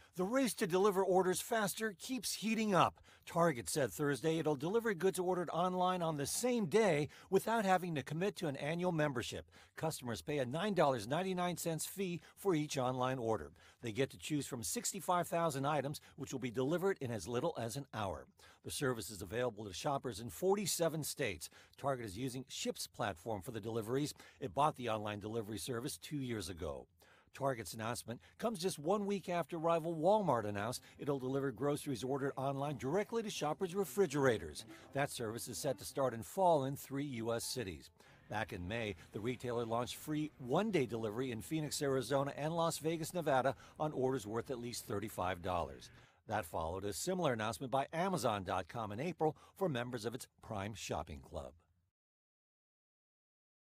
The race to deliver orders faster keeps heating up. Target said Thursday it'll deliver goods ordered online on the same day without having to commit to an annual membership. Customers pay a $9.99 fee for each online order. They get to choose from 65,000 items, which will be delivered in as little as an hour. The service is available to shoppers in 47 states. Target is using Ship's platform for the deliveries. It bought the online delivery service 2 years ago. Target's announcement comes just 1 week after rival Walmart announced it'll deliver groceries ordered online directly to shoppers' refrigerators. That service is set to start in fall in 3 U.S. cities. Back in May, the retailer launched free one-day delivery in Phoenix, Arizona and Las Vegas, Nevada on orders worth at least $35. That followed a similar announcement by Amazon.com in April for members of its Prime Shopping Club.